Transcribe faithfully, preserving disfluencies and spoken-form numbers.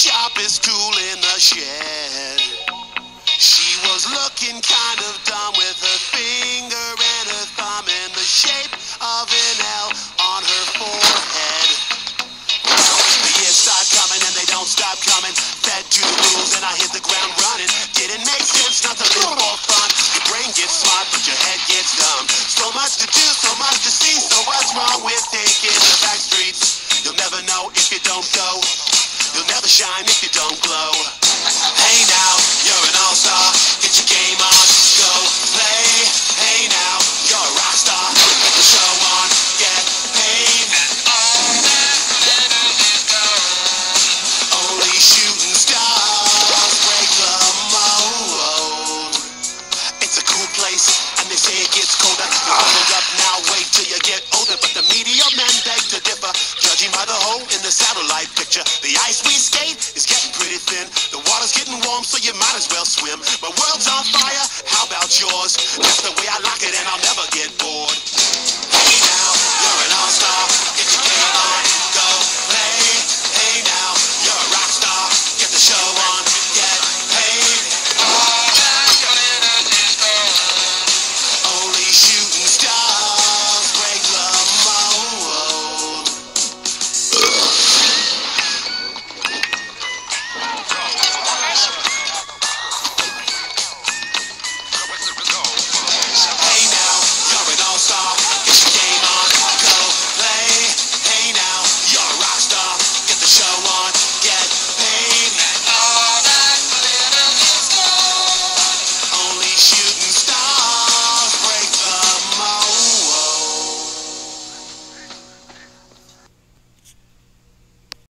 sharpest tool in the shed. She was looking kind of dumb with her finger and her thumb in the shape of an L on her forehead. Well, the years start coming and they don't stop coming. Fed to the rules and I hit the ground running. Didn't make sense not to live for fun. Your brain gets smart but your head gets dumb. So much to do, so much to see. So what's wrong with taking the back streets? You'll never know if you don't go. You'll never shine if you don't glow. Hey now, you're an all-star. Get your game on, go play. Hey now, you're a rock star. Get the show on, get paid. And all that matters is gold. Only shooting stars break the mold. It's a cool place, and they say it gets colder. You hold up now, wait till you get older. But the media men beg to differ, judging by the hole in the satellite picture. The ice we skate is getting pretty thin. The water's getting warm, so you might as well swim. My world's on fire, how about yours? That's the way I like it.